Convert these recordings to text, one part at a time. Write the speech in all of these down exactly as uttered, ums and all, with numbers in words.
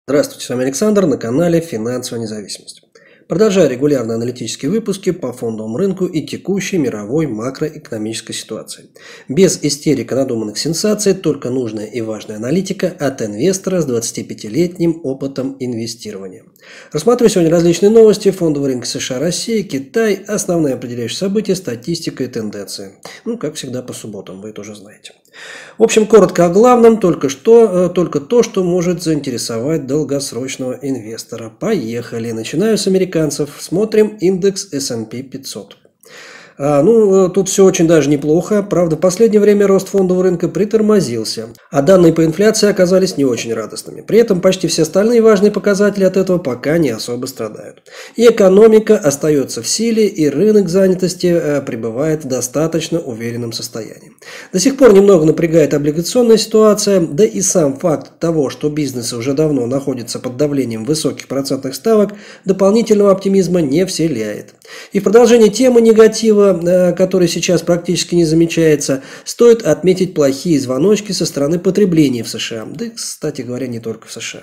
Здравствуйте, с вами Александр на канале «Финансовая независимость». Продолжаю регулярно аналитические выпуски по фондовому рынку и текущей мировой макроэкономической ситуации. Без истерик и надуманных сенсаций, только нужная и важная аналитика от инвестора с двадцатипятилетним опытом инвестирования. Рассматриваю сегодня различные новости фондового рынка США, России, Китай, основные определяющие события, статистика и тенденции. Ну, как всегда по субботам, вы это уже знаете. В общем, коротко о главном, только, что, только то, что может заинтересовать долгосрочного инвестора. Поехали. Начинаю с американцев. Смотрим индекс эс энд пи пятьсот. А, ну, тут все очень даже неплохо. Правда, в последнее время рост фондового рынка притормозился, а данные по инфляции оказались не очень радостными. При этом почти все остальные важные показатели от этого пока не особо страдают. И экономика остается в силе, и рынок занятости а, пребывает в достаточно уверенном состоянии. До сих пор немного напрягает облигационная ситуация, да и сам факт того, что бизнесы уже давно находятся под давлением высоких процентных ставок, дополнительного оптимизма не вселяет. И в продолжение темы негатива, который сейчас практически не замечается, стоит отметить плохие звоночки со стороны потребления в США. Да, кстати говоря, не только в США.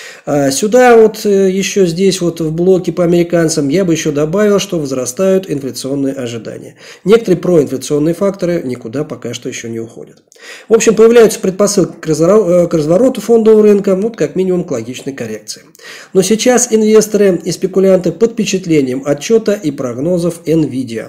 Сюда вот еще здесь вот в блоке по американцам я бы еще добавил, что возрастают инфляционные ожидания. Некоторые проинфляционные факторы никуда пока что еще не уходят. В общем, появляются предпосылки к развороту фондового рынка, ну, как минимум к логичной коррекции. Но сейчас инвесторы и спекулянты под впечатлением отчета и прогнозов Nvidia.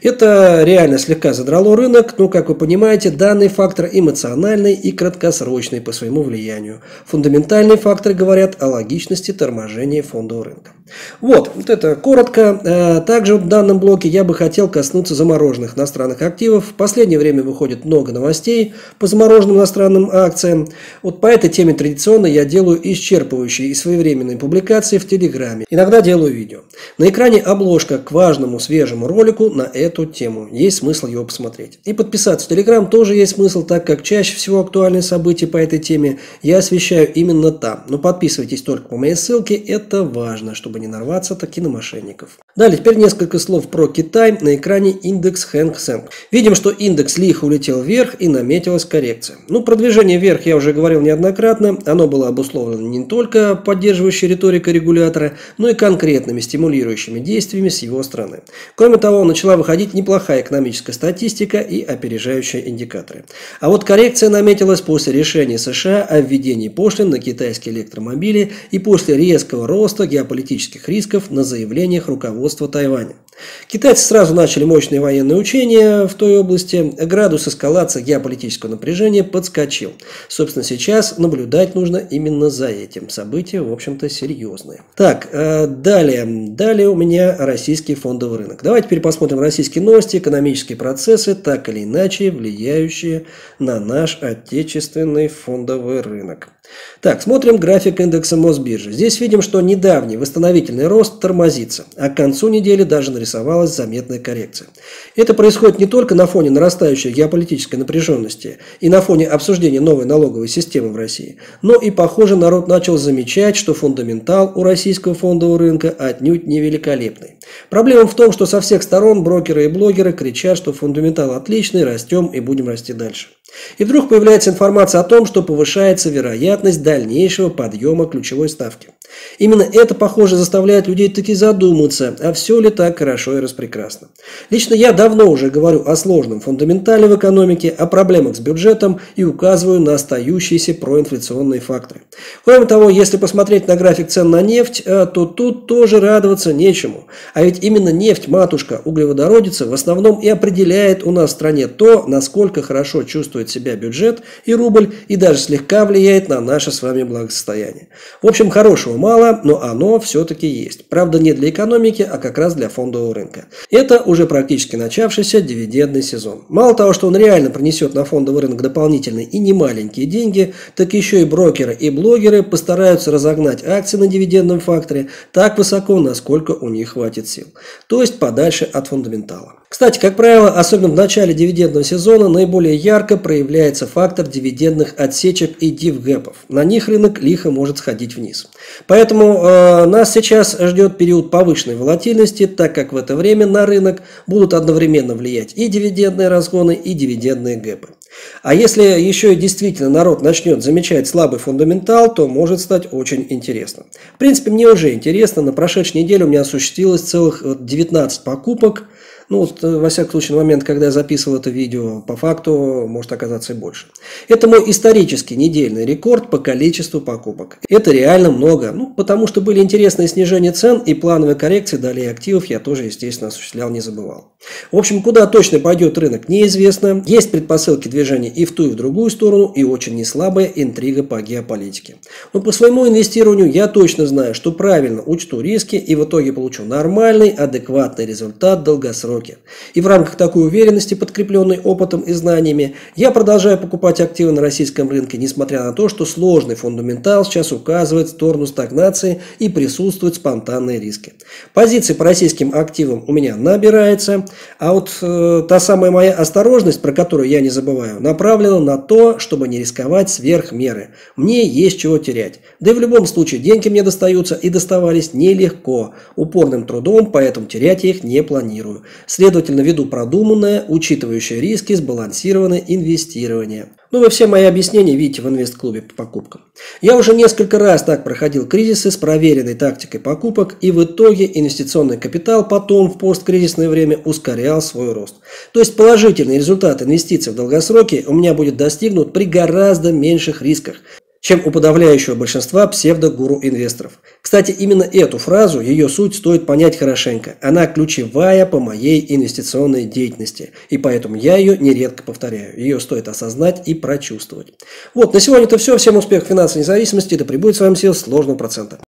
Это реально слегка задрало рынок, но, как вы понимаете, данный фактор эмоциональный и краткосрочный по своему влиянию. Фундаментальные факторы говорят о логичности торможения фондового рынка. Вот, вот это коротко. Также в данном блоке я бы хотел коснуться замороженных иностранных активов. В последнее время выходит много новостей по замороженным иностранным акциям. Вот по этой теме традиционно я делаю исчерпывающие и своевременные публикации в Телеграме. Иногда делаю видео. На экране обложка к важному свежему ролику на эту тему. Есть смысл его посмотреть. И подписаться в Телеграм тоже есть смысл, так как чаще всего актуальные события по этой теме я освещаю именно там. Но подписывайтесь только по моей ссылке, это важно, чтобы не нарваться таки на мошенников. Далее, теперь несколько слов про Китай. На экране индекс Хэнк Сэнк. Видим, что индекс лихо улетел вверх и наметилась коррекция. Ну, продвижение вверх я уже говорил неоднократно. Оно было обусловлено не только поддерживающей риторикой регулятора, но и конкретными стимулирующими действиями с его стороны. Кроме того, начала выходить неплохая экономическая статистика и опережающие индикаторы. А вот коррекция наметилась после решения США о введении пошлин на китайские электромобили и после резкого роста геополитических рисков на заявлениях руководства Тайваня. Китайцы сразу начали мощные военные учения в той области. Градус эскалации геополитического напряжения подскочил. Собственно, сейчас наблюдать нужно именно за этим. События, в общем-то, серьезные. Так, далее. Далее у меня российский фондовый рынок. Давайте теперь посмотрим российские новости, экономические процессы, так или иначе влияющие на наш отечественный фондовый рынок. Так, смотрим график индекса Мосбиржи. Здесь видим, что недавний восстановительный рост тормозится, а к концу недели даже нарисовалась заметная коррекция. Это происходит не только на фоне нарастающей геополитической напряженности и на фоне обсуждения новой налоговой системы в России, но и, похоже, народ начал замечать, что фундаментал у российского фондового рынка отнюдь не великолепный. Проблема в том, что со всех сторон брокеры и блогеры кричат, что фундаментал отличный, растем и будем расти дальше. И вдруг появляется информация о том, что повышается вероятность дальнейшего подъема ключевой ставки. Именно это, похоже, заставляет людей таки задуматься, а все ли так хорошо и распрекрасно. Лично я давно уже говорю о сложном фундаментале в экономике, о проблемах с бюджетом и указываю на остающиеся проинфляционные факторы. Кроме того, если посмотреть на график цен на нефть, то тут тоже радоваться нечему. А ведь именно нефть, матушка, углеводородица, в основном и определяет у нас в стране то, насколько хорошо чувствует себя бюджет и рубль, и даже слегка влияет на наше с вами благосостояние. В общем, хорошего мало, но оно все-таки есть. Правда, не для экономики, а как раз для фондового рынка. Это уже практически начавшийся дивидендный сезон. Мало того, что он реально принесет на фондовый рынок дополнительные и немаленькие деньги, так еще и брокеры и блогеры постараются разогнать акции на дивидендном факторе так высоко, насколько у них хватит сил. То есть подальше от фундаментала. Кстати, как правило, особенно в начале дивидендного сезона наиболее ярко проявляется фактор дивидендных отсечек и дивгэпов. На них рынок лихо может сходить вниз. Поэтому э, нас сейчас ждет период повышенной волатильности, так как в это время на рынок будут одновременно влиять и дивидендные разгоны, и дивидендные гэпы. А если еще и действительно народ начнет замечать слабый фундаментал, то может стать очень интересно. В принципе, мне уже интересно. На прошедшей неделе у меня осуществилось целых девятнадцать покупок. Ну, вот, во всяком случае, на момент, когда я записывал это видео, по факту может оказаться и больше. Это мой исторический недельный рекорд по количеству покупок. Это реально много, ну, потому что были интересные снижения цен и плановые коррекции долей активов я тоже, естественно, осуществлял, не забывал. В общем, куда точно пойдет рынок, неизвестно. Есть предпосылки движения и в ту, и в другую сторону, и очень неслабая интрига по геополитике. Но по своему инвестированию я точно знаю, что правильно учту риски и в итоге получу нормальный, адекватный результат долгосрочный. И в рамках такой уверенности, подкрепленной опытом и знаниями, я продолжаю покупать активы на российском рынке, несмотря на то, что сложный фундаментал сейчас указывает в сторону стагнации и присутствуют спонтанные риски. Позиции по российским активам у меня набирается, а вот э, та самая моя осторожность, про которую я не забываю, направлена на то, чтобы не рисковать сверх меры. Мне есть чего терять. Да и в любом случае деньги мне достаются и доставались нелегко, упорным трудом, поэтому терять я их не планирую. Следовательно, веду продуманное, учитывающее риски, сбалансированное инвестирование. Ну, вы все мои объяснения видите в инвест-клубе по покупкам. Я уже несколько раз так проходил кризисы с проверенной тактикой покупок, и в итоге инвестиционный капитал потом в посткризисное время ускорял свой рост. То есть положительный результат инвестиций в долгосроке у меня будет достигнут при гораздо меньших рисках, чем у подавляющего большинства псевдогуру-инвесторов. Кстати, именно эту фразу, ее суть стоит понять хорошенько. Она ключевая по моей инвестиционной деятельности, и поэтому я ее нередко повторяю. Ее стоит осознать и прочувствовать. Вот, на сегодня это все. Всем успехов в финансовой независимости. Да пребудет с вами сила сложного процента.